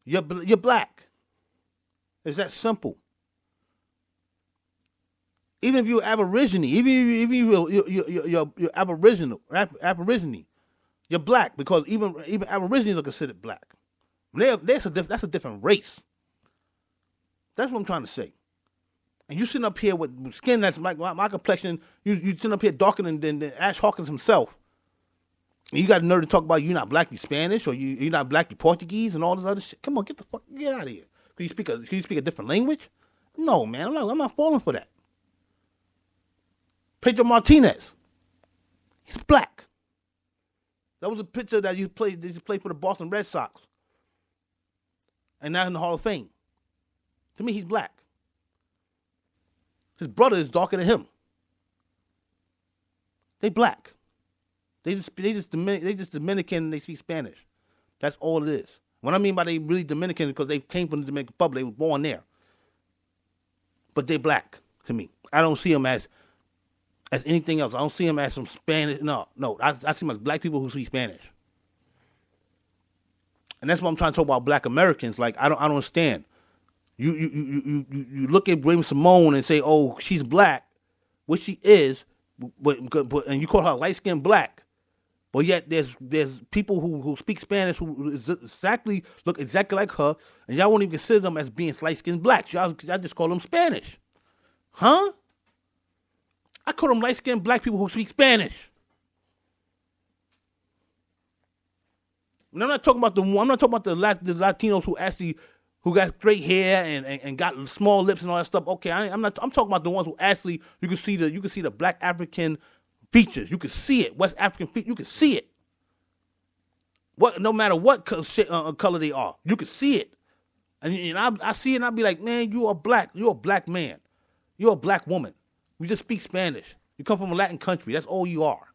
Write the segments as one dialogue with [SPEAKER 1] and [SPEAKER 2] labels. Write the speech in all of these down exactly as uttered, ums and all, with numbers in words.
[SPEAKER 1] You're you're black. It's that simple. Even if you're Aborigine, even if you're, you're, you're, you're, you're Aboriginal, Aborigine, you're black because even even Aborigines are considered black. They're, that's, a diff, that's a different race. That's what I'm trying to say. And you sitting up here with skin that's like my, my complexion, you you sitting up here darker than, than, than Ash Hawkins himself. And you got the nerve to talk about you not black, you Spanish, or you you not black, you Portuguese, and all this other shit. Come on, get the fuck get out of here. Can you speak a can you speak a different language? No, man, I'm not I'm not falling for that. Pedro Martinez, he's black. That was a picture that you played. That you played for the Boston Red Sox, and now in the Hall of Fame. To me, he's black. His brother is darker than him. They black. They just they just they just Dominican and they speak Spanish. That's all it is. What I mean by they really Dominican is because they came from the Dominican Republic. They were born there. But they black to me. I don't see them as as anything else. I don't see them as some Spanish. No, no. I, I see them as black people who speak Spanish. And that's what I'm trying to talk about black Americans. Like, I don't I don't understand. You you you you you look at Raven-Symoné and say, oh, she's black, which she is, but, but and you call her light-skinned black. But yet there's there's people who, who speak Spanish who exactly look exactly like her, and y'all won't even consider them as being light-skinned blacks. Y'all, y'all just call them Spanish. Huh? I call them light-skinned black people who speak Spanish. And I'm not talking about the I'm not talking about the, Lat, the Latinos who actually who got straight hair and, and, and got small lips and all that stuff. Okay, I, I'm not. I'm talking about the ones who actually you can see the you can see the black African features. You can see it. West African features. You can see it. What? No matter what co- shit, uh, color they are, you can see it. And, and I, I see it and I be like, man, you are black. You're a black man. You're a black woman. You just speak Spanish. You come from a Latin country. That's all you are.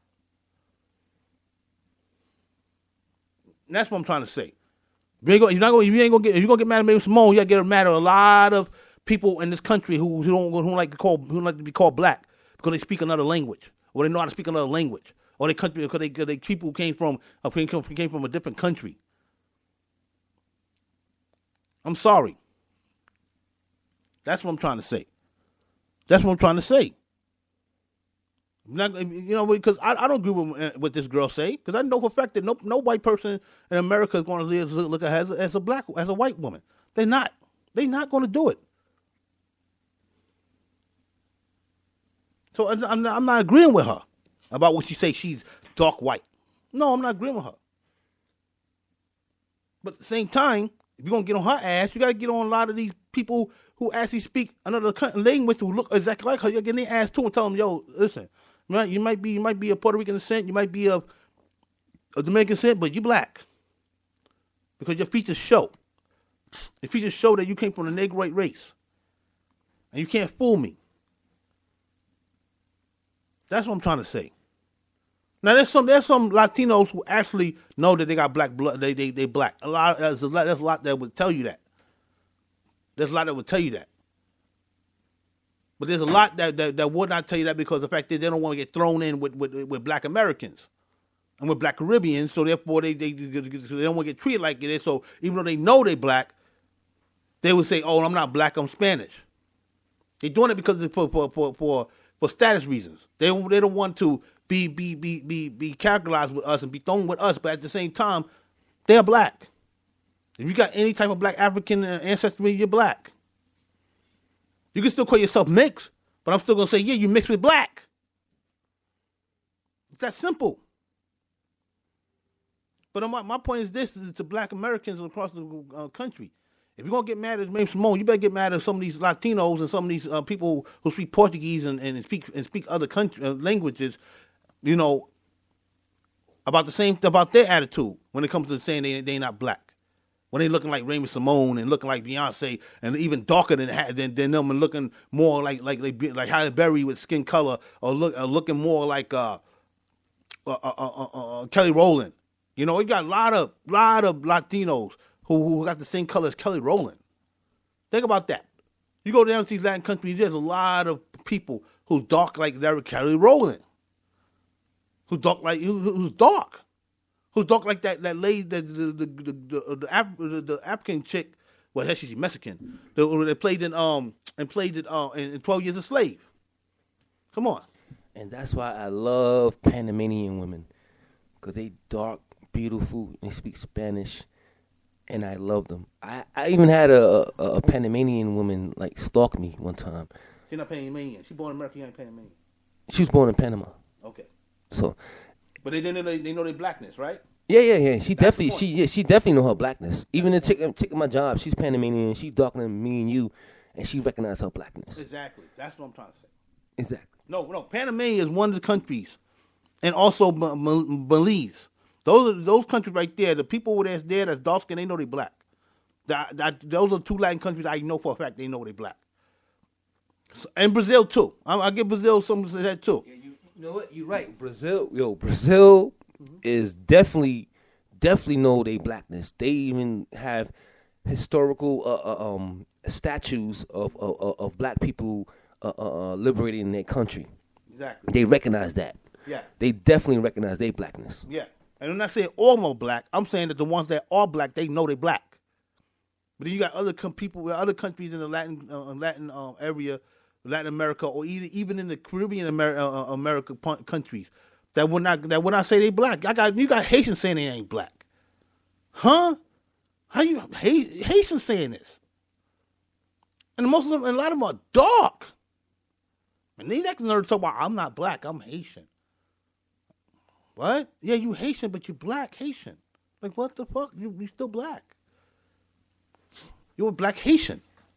[SPEAKER 1] And that's what I'm trying to say. You ain't gonna, you're not gonna, you ain't gonna get. If you're gonna get mad at Raven-Symoné, you gotta get mad at a lot of people in this country who, who don't who don't like to call who don't like to be called black because they speak another language or they know how to speak another language or they country because they, they people who came from uh, came came from a different country. I'm sorry. That's what I'm trying to say. That's what I'm trying to say. Not, you know, because I, I don't agree with what this girl say, because I know for a fact that no no white person in America is going to live, look at her as a, as a black as a white woman. They're not. They're not going to do it. So I'm not, I'm not agreeing with her about what she say. She's dark white. No, I'm not agreeing with her. But at the same time, if you're gonna get on her ass, you got to get on a lot of these people who actually speak another language who look exactly like her. You're getting their ass too and tell them, yo, listen. Right? You might be you might be a Puerto Rican descent, you might be a, a Dominican descent, but you black. Because your features show. Your features show that you came from the Negroid race. And you can't fool me. That's what I'm trying to say. Now there's some there's some Latinos who actually know that they got black blood, they they they black. A lot there's a lot there's a lot that would tell you that. There's a lot that would tell you that. But there's a lot that, that, that would not tell you that because of the fact that they don't want to get thrown in with, with, with black Americans and with black Caribbeans, so therefore they, they, they don't want to get treated like it is. So even though they know they're black, they would say, oh, I'm not black, I'm Spanish. They're doing it because it's for, for, for, for, for status reasons. They, they don't want to be, be, be, be, be characterized with us and be thrown with us, but at the same time, they're black. If you got any type of black African ancestry, you're black. You can still call yourself mixed, but I'm still going to say, yeah, you mixed with black. It's that simple. But my, my point is this, is to black Americans across the uh, country. If you're going to get mad at Raven-Symoné, you better get mad at some of these Latinos and some of these uh, people who speak Portuguese and, and speak and speak other country, uh, languages, you know, about the same, about their attitude when it comes to saying they, they're not black. When they looking like Raven-Symoné and looking like Beyonce and even darker than than, than them and looking more like like like, like Halle Berry with skin color or look uh, looking more like uh, uh, uh, uh, uh, Kelly Rowland. You know, you got a lot of lot of Latinos who who got the same color as Kelly Rowland. Think about that. You go down to these Latin countries, there's a lot of people who's dark like Kelly Rowland, who's dark like who, who's dark. who talk like that. That lady, the the the the, the, the, Af- the, the African chick. Well, actually, she's Mexican. That played in um and played it uh in, in Twelve Years a Slave. Come on.
[SPEAKER 2] And that's why I love Panamanian women, because they dark, beautiful, and they speak Spanish, and I love them. I, I even had a, a, a Panamanian woman, like, stalk me one time.
[SPEAKER 1] She's not Panamanian. She's born in America, she ain't Panamanian.
[SPEAKER 2] She was born in Panama.
[SPEAKER 1] Okay.
[SPEAKER 2] So.
[SPEAKER 1] But they didn't know they, they know their blackness, right?
[SPEAKER 2] Yeah, yeah, yeah. She
[SPEAKER 1] That's
[SPEAKER 2] definitely, she yeah, she definitely know her blackness. Even the chick, chick at my job, she's Panamanian. She's darker than me and you, and she recognized her blackness.
[SPEAKER 1] Exactly. That's what I'm trying to say.
[SPEAKER 2] Exactly.
[SPEAKER 1] No, no. Panamania is one of the countries, and also M- M- Belize. Those are those countries right there. The people that's there that's dark skin, they know they black. That, that, those are two Latin countries I know for a fact they know they black. So, and Brazil too. I, I give Brazil some of that too.
[SPEAKER 2] Yeah, you, you know what? You're right. Brazil, yo, Brazil mm-hmm. is definitely, definitely know they blackness. They even have historical uh, uh, um, statues of, of of black people uh, uh, liberating their country.
[SPEAKER 1] Exactly.
[SPEAKER 2] They recognize that.
[SPEAKER 1] Yeah.
[SPEAKER 2] They definitely recognize their blackness.
[SPEAKER 1] Yeah. And I'm not saying all are black. I'm saying that the ones that are black, they know they black. But then you got other com- people, other countries in the Latin uh, Latin uh, area, Latin America, or even even in the Caribbean America, uh, America countries that would not that would not say they black. I got you got Haitians saying they ain't black, huh? How you Haitians saying this? And most of them, and a lot of them are dark. And they next nerd talk about I'm not black, I'm Haitian. What? Yeah, you Haitian, but you black Haitian. Like what the fuck? You you still black? You're a black Haitian.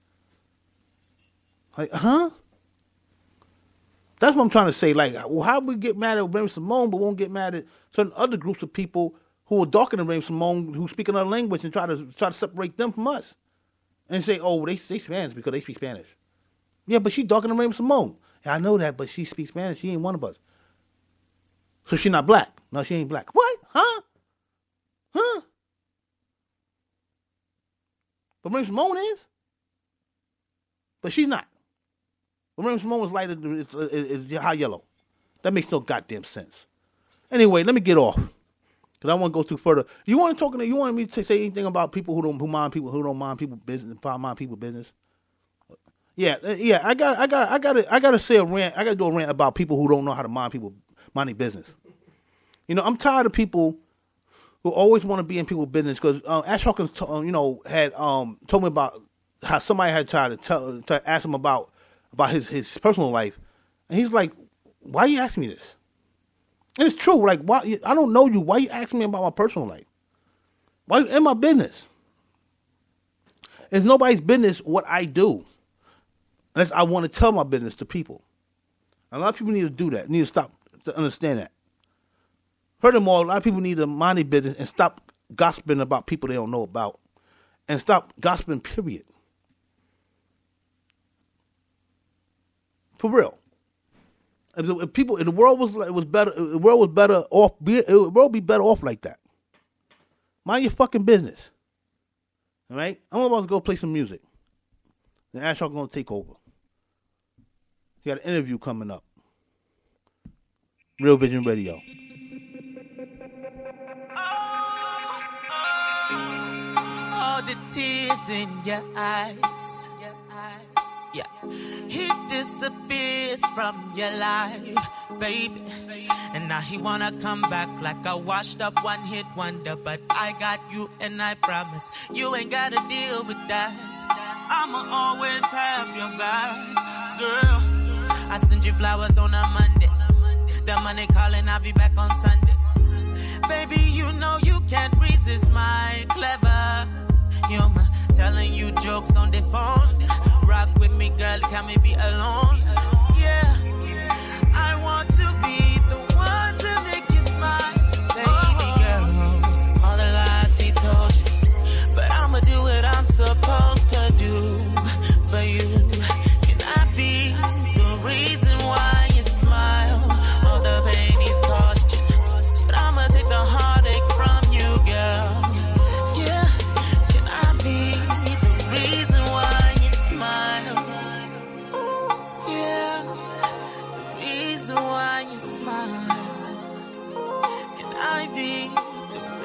[SPEAKER 1] Like, huh? That's what I'm trying to say. Like, well, how we get mad at Raymond Simone, but won't get mad at certain other groups of people who are darker than Raymond Simone, who speak another language, and try to try to separate them from us, and say, oh, they they Spanish because they speak Spanish. Yeah, but she darker than Raymond Simone. Yeah, I know that, but she speaks Spanish. She ain't one of us. So she not black. No, she ain't black. What? Huh? Huh? But Raymond Simone is. But she's not. But Raymond Simone is lighter, is, is, is high yellow. That makes no goddamn sense. Anyway, let me get off. Because I want to go through further. You want to talk? You want me to say anything about people who don't who mind people who don't mind people business, mind people business? Yeah, yeah. I got, I got, I got to, I got to say a rant. I got to do a rant about people who don't know how to mind people mind their business. You know, I'm tired of people who always want to be in people's business. Because uh, Ash Hawkins, t- uh, you know, had um, told me about how somebody had tried to tell, to ask him about about his, his personal life, and he's like, "Why are you asking me this?" And it's true. Like, why? I don't know you. Why are you asking me about my personal life? Why in my business? It's nobody's business what I do, unless I want to tell my business to people. And a lot of people need to do that. Need to stop to understand that. Furthermore, a lot of people need to mind their business and stop gossiping about people they don't know about, and stop gossiping. Period. For real. If, if people, if the world was it was better, the world was better off. Be, the world would be better off like that. Mind your fucking business. All right, I'm about to go play some music. And Ash Hawk gonna take over. He got an interview coming up. Real Vision Radio.
[SPEAKER 3] Oh, oh, all the tears in your eyes. Yeah, he disappears from your life, baby. And now he wanna come back like a washed up one hit wonder. But I got you and I promise you ain't gotta deal with that. I'ma always have your back, girl. I send you flowers on a Monday. The money calling, I'll be back on Sunday. Baby, you know you can't resist my clever humor. Telling you jokes on the phone. Rock with me, girl, can we be alone? Yeah, I want to be the one to make you smile. Baby girl, all the lies he told you. But I'ma do what I'm supposed to do for you. Can I be the reason why you smile? All the pain he's caused you. But I'ma take the heartache from you, girl. Yeah, can I be the reason why you smile? Ooh, yeah, the reason why you smile. Can I be the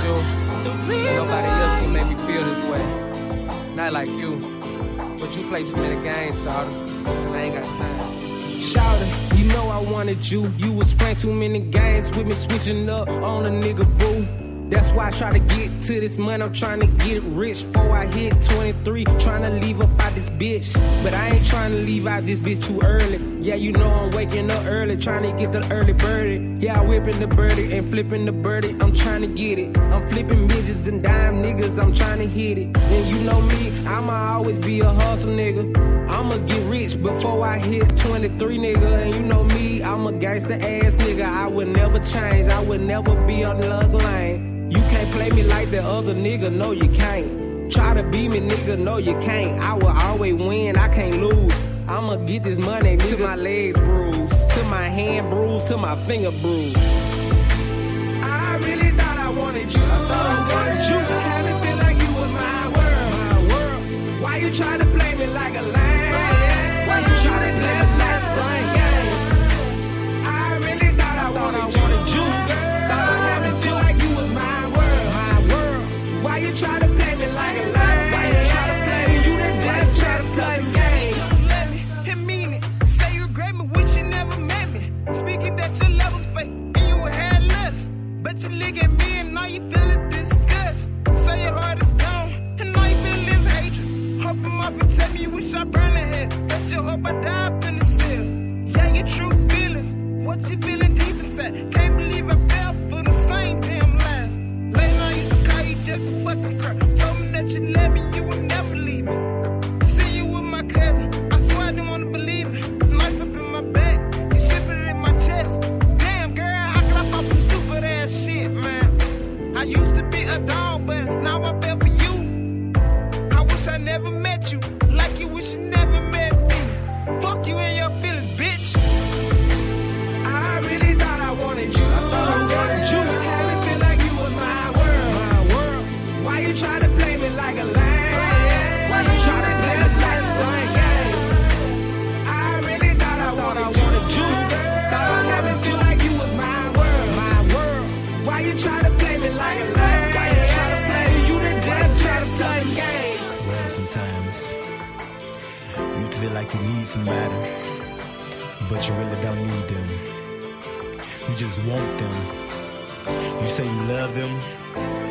[SPEAKER 4] sure that nobody else can make me feel this way. Not like you. But you play too many games, Shawty, and I ain't got time. Shawty, you know I wanted you. You was playing too many games with me, switching up on a nigga boo. That's why I try to get to this money. I'm trying to get rich before I hit twenty-three. Trying to leave up out this bitch, but I ain't trying to leave out this bitch too early. Yeah, you know I'm waking up early, trying to get the early birdie. Yeah, I whipping the birdie and flipping the birdie. I'm trying to get it. I'm flipping midgets and dime niggas. I'm trying to hit it. And you know me, I'ma always be a hustle nigga. I'ma get rich before I hit twenty-three, nigga. And you know me, I'm a gangsta ass nigga. I would never change. I would never be on the other lane. You can't play me like the other nigga, no you can't. Try to beat me, nigga, no you can't. I will always win, I can't lose. I'ma get this money till my legs bruised, till my hand bruised, till my finger bruised. I really thought I wanted you. I thought I wanted you. I haven't feel like you was my world, my world. Why you try to play me like a lion? Why you try to play us like a game? I really thought I wanted you. Thought I haven't feel like you was my world, my world. Why you try to play me like a lion? Why you try to play me? You done just try to play the game.
[SPEAKER 5] Don't let me and mean it. Say you regret me, wish you never met me. Speaking that your love was fake and you were headless. But you look at me and now you feel it disgust. Say your heart is gone and now you feel this hatred. Hope him up and tell me you wish I burned the head. Bet you hope I die up in the cell. Yeah, your true feelings. What you feeling deep inside? Can't believe I fell for the same damn lies. Late night used to call you just a fucking crap. Told me that you love me, you would never leave me. See you with my cousin, I swear I didn't wanna believe it. Knife up in my back, you shipped it in my chest. Damn girl, how could I fall for stupid ass shit, man? I used to be a dog, but now I fell for you. I wish I never met you, like you wish you never met me. Fuck you and your feelings, bitch.
[SPEAKER 4] I really thought I wanted you. I thought I wanted you. I haven't feel like you was my world, my world. Why you try to play me like a lion? Why you try to play us like a game? I really thought I wanted you. Thought I haven't feel like you was my world, my world. Why you try to play me like a lion? Why you try to play me? You done just try to play the game.
[SPEAKER 6] Well, sometimes you feel like you need somebody, but you really don't need them. You just want them. You say you love them,